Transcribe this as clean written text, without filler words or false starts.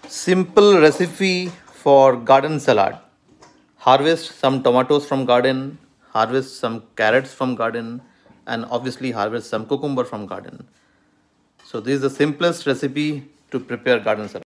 Simple recipe for garden salad. Harvest some tomatoes from garden, harvest some carrots from garden, and obviously harvest some cucumber from garden. So this is the simplest recipe to prepare garden salad.